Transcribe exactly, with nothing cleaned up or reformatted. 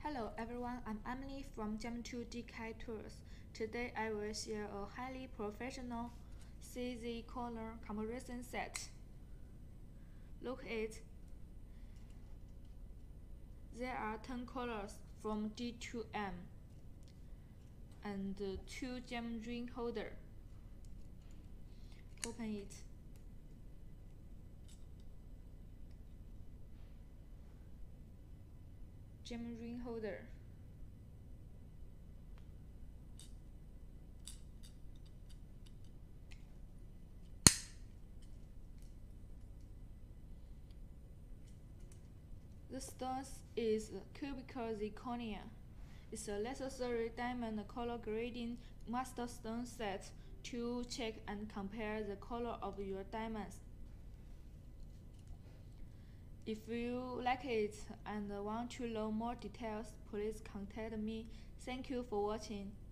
Hello everyone, I'm Emily from Gem two D K Tools. Today I will share a highly professional C Z color comparison set. Look at it. There are ten colors from D to M and two gem ring holder. Open it. Gem ring holder. The stone is cubical zirconia. It's a necessary diamond color grading master stone set to check and compare the color of your diamonds. If you like it and want to know more details, please contact me. Thank you for watching.